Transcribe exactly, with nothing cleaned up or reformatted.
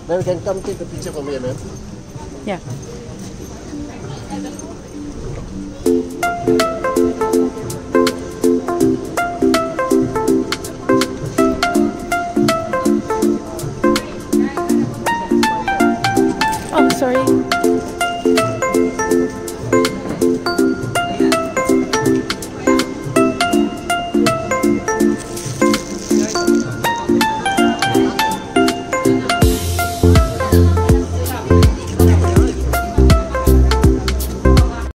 Ma'am, can come take a picture for me, ma'am? Yeah. Oh, sorry.